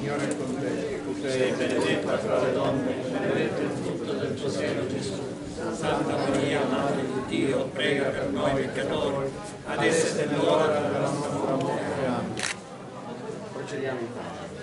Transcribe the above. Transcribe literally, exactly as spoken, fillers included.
Signore è con te. Tu sei benedetta fra le donne, benedetto il frutto del tuo seno, Gesù. Santa Maria, Madre di Dio, prega per noi peccatori, adesso è l'ora della nostra morte. Amen. Procediamo in pace.